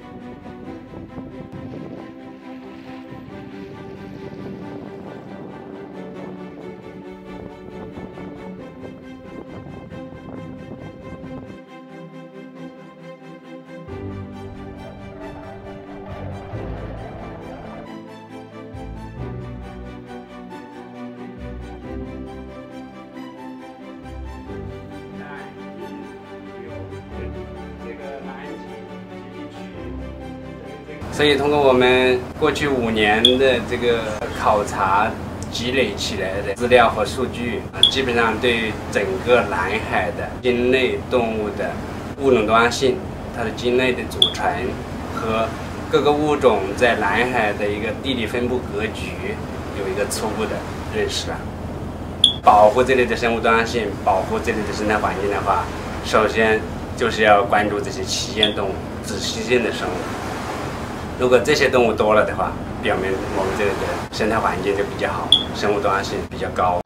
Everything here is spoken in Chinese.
所以，通过我们过去5年的这个考察积累起来的资料和数据，基本上对整个南海的鲸类动物的物种多样性、它的鲸类的组成和各个物种在南海的一个地理分布格局有一个初步的认识了。保护这里的生物多样性，保护这里的生态环境的话，首先就是要关注这些旗舰动物、子息性的生物。如果这些动物多了的话，表明我们这里的生态环境就比较好，生物多样性比较高。